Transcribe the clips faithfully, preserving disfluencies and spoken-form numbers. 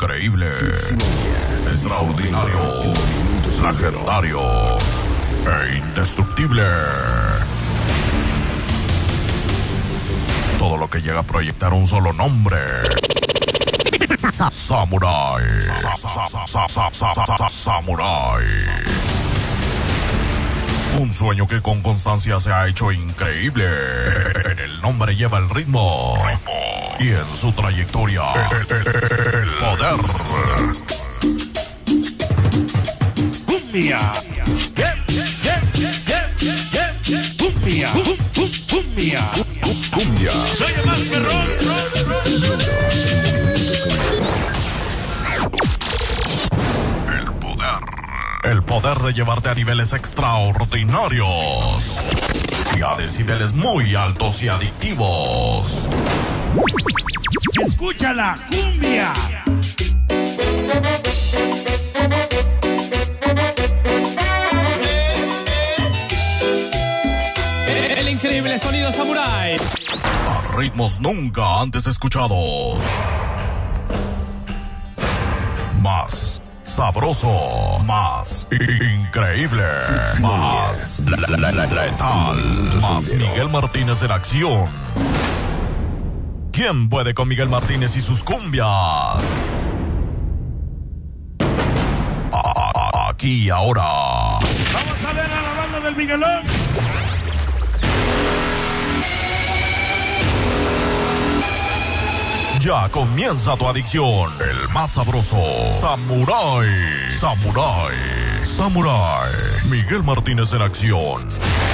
increíble, extraordinario, legendario e indestructible. Todo lo que llega a proyectar un solo nombre. Samurai. Samurai. Un sueño que con constancia se ha hecho increíble. En el nombre lleva el ritmo. Y en su trayectoria, el poder. Cumbia. Cumbia. Cumbia. Cumbia. Soy el más perrón. El poder. El poder de llevarte a niveles extraordinarios. Y a decibeles muy altos y adictivos. Escúchala, cumbia. El increíble sonido Samurai. A ritmos nunca antes escuchados. Más sabroso, más increíble, más letal, más Miguel Martínez en acción. ¿Quién puede con Miguel Martínez y sus cumbias? Aquí y ahora. Vamos a ver a la banda del Miguelón. Ya comienza tu adicción. El más sabroso. Samurai. Samurai. Samurai. Miguel Martínez en acción.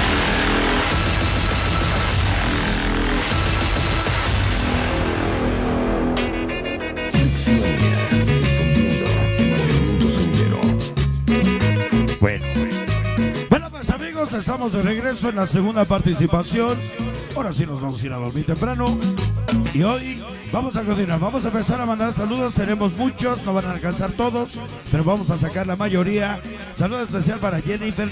Bueno. Bueno, pues amigos, estamos de regreso en la segunda participación. Ahora sí nos vamos a ir a dormir temprano. Y hoy vamos a continuar, vamos a empezar a mandar saludos. Tenemos muchos, no van a alcanzar todos, pero vamos a sacar la mayoría. Saludo especial para Jennifer